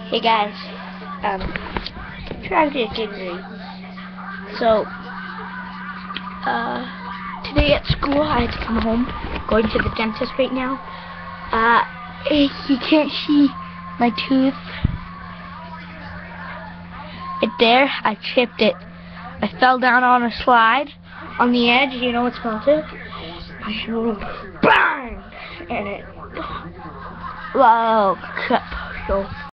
Hey guys, tradgic engery. So, today at school I had to come home, going to the dentist right now. You can't see my tooth right there. I chipped it. I fell down on a slide on the edge. You know what's melted? My shoulder, bang, and it, whoa, cut. So.